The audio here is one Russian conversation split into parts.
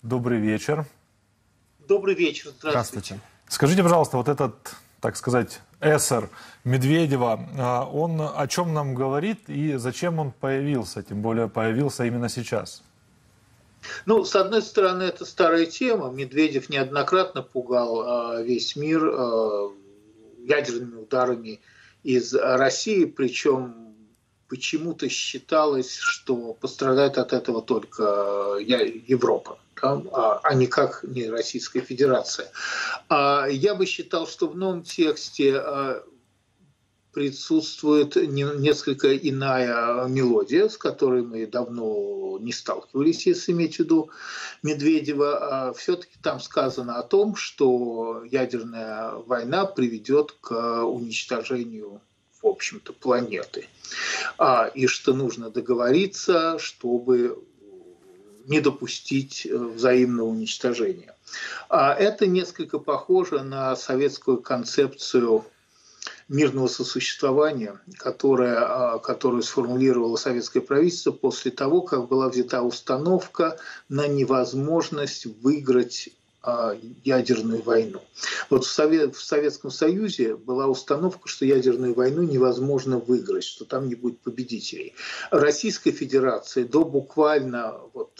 Добрый вечер. Добрый вечер, здравствуйте. Здравствуйте. Скажите, пожалуйста, вот этот, так сказать, эсер Медведева, он о чем нам говорит и зачем он появился, тем более появился именно сейчас? Ну, с одной стороны, это старая тема. Медведев неоднократно пугал весь мир ядерными ударами из России, причем почему-то считалось, что пострадает от этого только Европа, да, а никак не Российская Федерация. Я бы считал, что в новом тексте присутствует несколько иная мелодия, с которой мы давно не сталкивались, если иметь в виду Медведева. Все-таки там сказано о том, что ядерная война приведет к уничтожению, в общем-то, планеты. И что нужно договориться, чтобы не допустить взаимного уничтожения. Это несколько похоже на советскую концепцию мирного сосуществования, которую сформулировало советское правительство после того, как была взята установка на невозможность выиграть ядерную войну. Вот в Советском Союзе была установка, что ядерную войну невозможно выиграть, что там не будет победителей. Российская Федерация буквально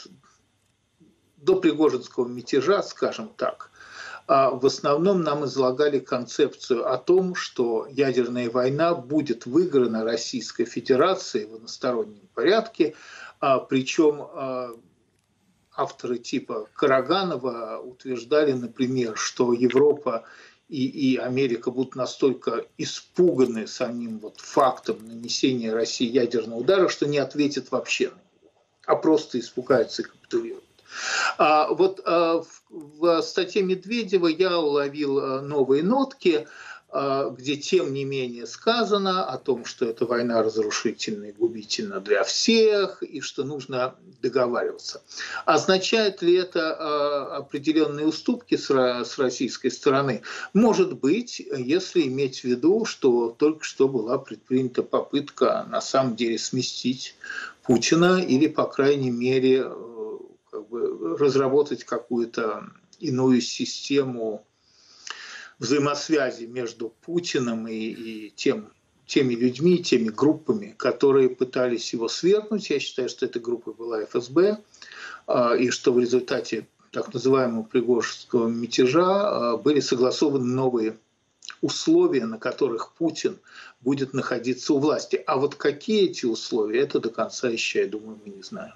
до Пригожинского мятежа, скажем так, в основном нам излагали концепцию о том, что ядерная война будет выиграна Российской Федерацией в одностороннем порядке, причем авторы типа Караганова утверждали, например, что Европа и Америка будут настолько испуганы самим фактом нанесения России ядерного удара, что не ответят вообще на него, а просто испугаются и капитулируют. В статье Медведева я уловил новые нотки, где тем не менее сказано о том, что эта война разрушительна и губительна для всех, и что нужно договариваться. Означает ли это определенные уступки с российской стороны? Может быть, если иметь в виду, что только что была предпринята попытка на самом деле сместить Путина или, по крайней мере, разработать какую-то иную систему взаимосвязи между Путиным и теми людьми, теми группами, которые пытались его свергнуть. Я считаю, что эта группа была ФСБ, и что в результате так называемого Пригожинского мятежа были согласованы новые условия, на которых Путин будет находиться у власти. А вот какие эти условия, это до конца еще, я думаю, мы не знаем.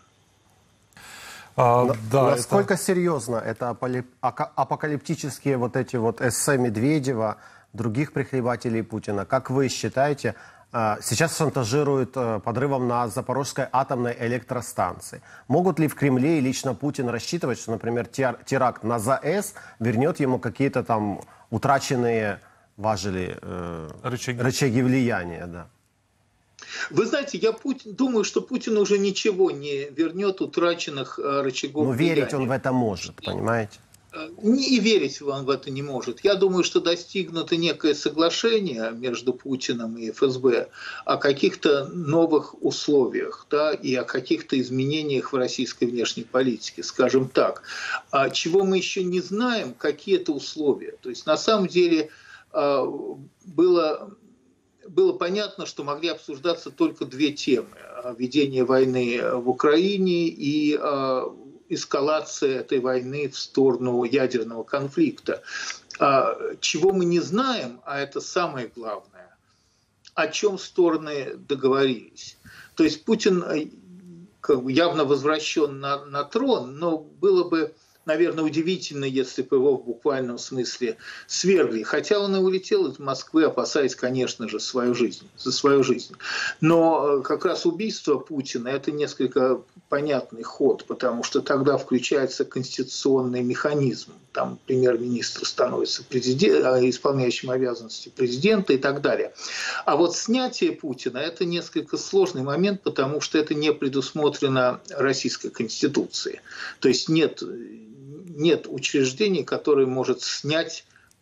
Насколько серьезно это апокалиптические эти эссе Медведева, других прихлебателей Путина? Как вы считаете, сейчас шантажируют подрывом на Запорожской атомной электростанции? Могут ли в Кремле и лично Путин рассчитывать, что, например, теракт на ЗАЭС вернет ему какие-то там утраченные важели, рычаги влияния? Да? Вы знаете, я думаю, что Путин уже ничего не вернет утраченных рычагов влияния. Но верить он в это может, понимаете? И верить он в это не может. Я думаю, что достигнуто некое соглашение между Путиным и ФСБ о каких-то новых условиях, да, и о каких-то изменениях в российской внешней политике, скажем так. Чего мы еще не знаем, какие это условия. То есть на самом деле было понятно, что могли обсуждаться только две темы: ведение войны в Украине и эскалация этой войны в сторону ядерного конфликта. Чего мы не знаем, а это самое главное, о чем стороны договорились. То есть Путин явно возвращен на трон, но было бы, наверное, удивительно, если бы его в буквальном смысле свергли. Хотя он и улетел из Москвы, опасаясь, конечно же, за свою жизнь. Но как раз убийство Путина – это несколько понятный ход, потому что тогда включается конституционный механизм. Там премьер-министр становится исполняющим обязанности президента и так далее. А вот снятие Путина – это несколько сложный момент, потому что это не предусмотрено Российской Конституцией. То есть нет учреждений, которое может снять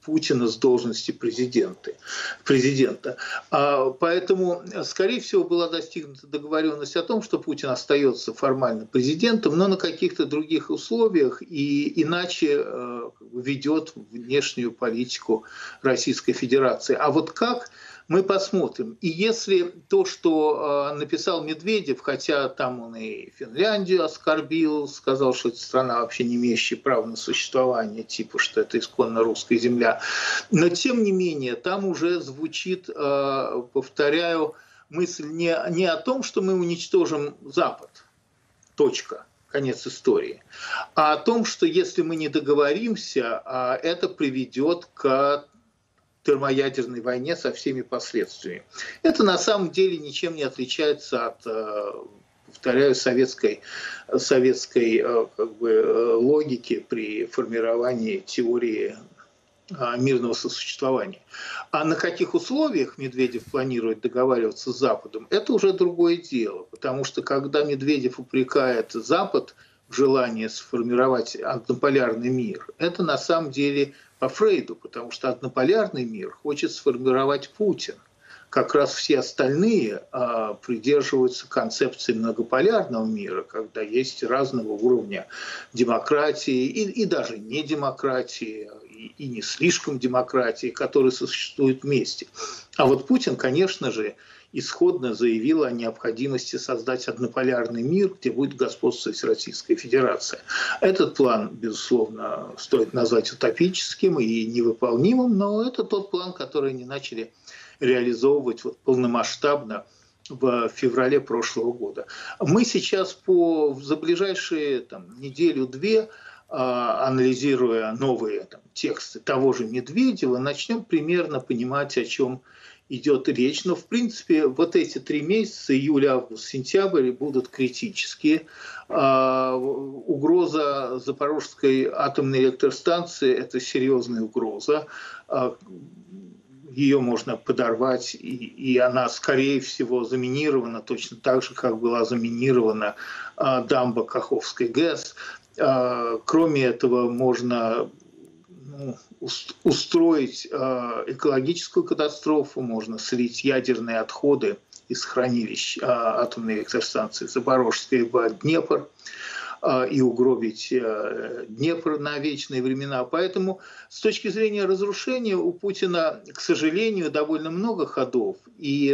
Путина с должности президента. Поэтому, скорее всего, была достигнута договоренность о том, что Путин остается формально президентом, но на каких-то других условиях и иначе ведет внешнюю политику Российской Федерации. А вот как, мы посмотрим. И если то, что написал Медведев, хотя там он и Финляндию оскорбил, сказал, что это страна вообще не имеющая права на существование, типа, что это исконно русская земля, но тем не менее там уже звучит, повторяю, мысль не о том, что мы уничтожим Запад, точка, конец истории, а о том, что если мы не договоримся, это приведет к термоядерной войне со всеми последствиями. Это на самом деле ничем не отличается от, повторяю, советской логики при формировании теории мирного сосуществования. А на каких условиях Медведев планирует договариваться с Западом, это уже другое дело. Потому что когда Медведев упрекает Запад в желании сформировать однополярный мир, это на самом деле по Фрейду, потому что однополярный мир хочет сформировать Путин. Как раз все остальные придерживаются концепции многополярного мира, когда есть разного уровня демократии и даже не демократии, и не слишком демократии, которые существуют вместе. А вот Путин, конечно же, исходно заявил о необходимости создать однополярный мир, где будет господствовать Российская Федерация. Этот план, безусловно, стоит назвать утопическим и невыполнимым, но это тот план, который они начали реализовывать полномасштабно в феврале прошлого года. Мы сейчас за ближайшие неделю-две, анализируя новые тексты того же Медведева, начнем примерно понимать, о чем идет речь. Но, в принципе, вот эти 3 месяца, июль, август, сентябрь, будут критические. Угроза Запорожской атомной электростанции – это серьезная угроза. Ее можно подорвать, и она, скорее всего, заминирована точно так же, как была заминирована дамба Каховской ГЭС. Кроме этого, можно устроить экологическую катастрофу, можно слить ядерные отходы из хранилищ атомной электростанции Запорожской в Днепр и угробить Днепр на вечные времена. Поэтому с точки зрения разрушения у Путина, к сожалению, довольно много ходов. И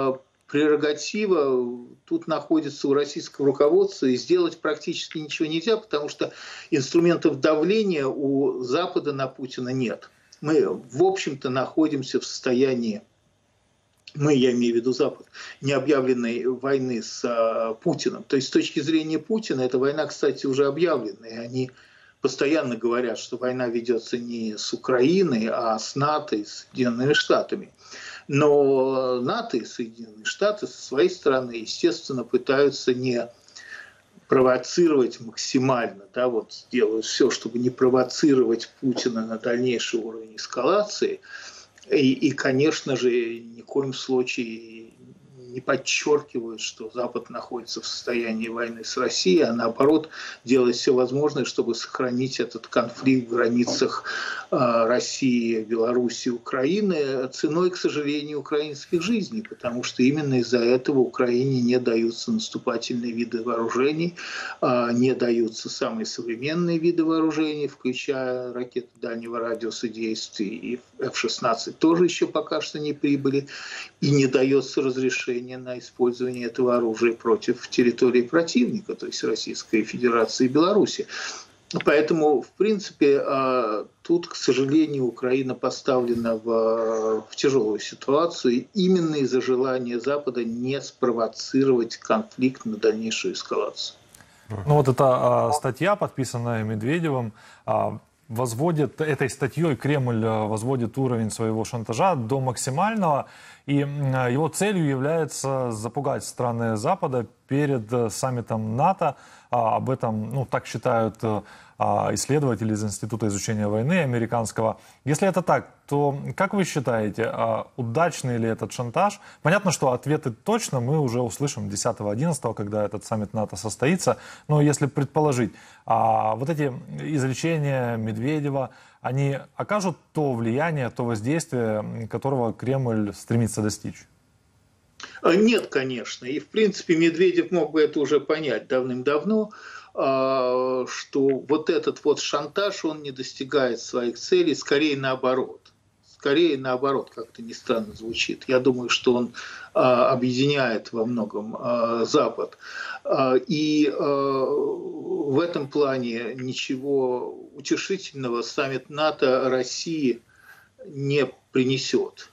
прерогатива тут находится у российского руководства, и сделать практически ничего нельзя, потому что инструментов давления у Запада на Путина нет. Мы, в общем-то, находимся в состоянии, я имею в виду Запад, необъявленной войны с Путиным. То есть с точки зрения Путина эта война, кстати, уже объявлена, и они постоянно говорят, что война ведется не с Украиной, а с НАТО и Соединенными Штатами. Но НАТО и Соединенные Штаты со своей стороны, естественно, пытаются не провоцировать максимально, делают все, чтобы не провоцировать Путина на дальнейший уровень эскалации. И, конечно же, ни в коем случае не подчеркивают, что Запад находится в состоянии войны с Россией, а наоборот делает все возможное, чтобы сохранить этот конфликт в границах России, Белоруссии, Украины ценой, к сожалению, украинских жизней, потому что именно из-за этого Украине не даются наступательные виды вооружений, не даются самые современные виды вооружений, включая ракеты дальнего радиуса действия, и F-16 тоже еще пока что не прибыли, и не дается разрешение на использование этого оружия против территории противника, то есть Российской Федерации и Беларуси. Поэтому, в принципе, тут, к сожалению, Украина поставлена в тяжелую ситуацию именно из-за желания Запада не спровоцировать конфликт на дальнейшую эскалацию. Ну вот эта статья, подписанная Медведевым, этой статьей Кремль возводит уровень своего шантажа до максимального, и его целью является запугать страны Запада, перед саммитом НАТО. Об этом, ну, так считают исследователи из Института изучения войны американского. Если это так, то как вы считаете, удачный ли этот шантаж? Понятно, что ответы точно мы уже услышим 10-11, когда этот саммит НАТО состоится. Но если предположить, вот эти изречения Медведева, они окажут то влияние, то воздействие, которого Кремль стремится достичь? Нет, конечно. И, в принципе, Медведев мог бы это уже понять давным-давно, что вот этот вот шантаж, он не достигает своих целей, скорее наоборот. Скорее наоборот, как-то не странно звучит. Я думаю, что он объединяет во многом Запад. И в этом плане ничего утешительного саммит НАТО России не принесет.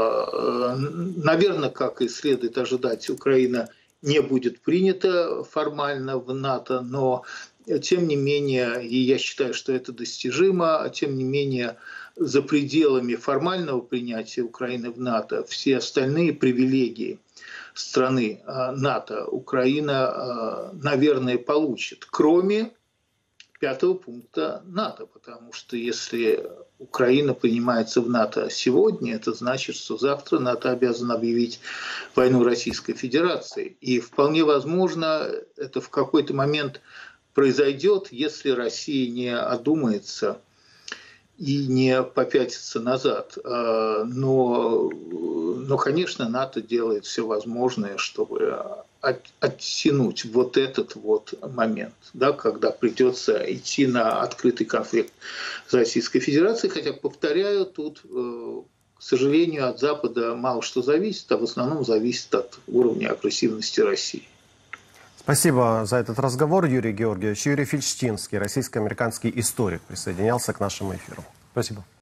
Наверное, как и следует ожидать, Украина не будет принята формально в НАТО, но тем не менее, и я считаю, что это достижимо, тем не менее, за пределами формального принятия Украины в НАТО все остальные привилегии страны НАТО Украина, наверное, получит, кроме 5-го пункта НАТО, потому что если Украина принимается в НАТО сегодня, это значит, что завтра НАТО обязан объявить войну Российской Федерации. И вполне возможно, это в какой-то момент произойдет, если Россия не одумается и не попятится назад. Но, конечно, НАТО делает все возможное, чтобы оттянуть вот этот вот момент, да, когда придется идти на открытый конфликт с Российской Федерацией. Хотя, повторяю, тут, к сожалению, от Запада мало что зависит, а в основном зависит от уровня агрессивности России. Спасибо за этот разговор, Юрий Георгиевич. Юрий Фельштинский, российско-американский историк, присоединялся к нашему эфиру. Спасибо.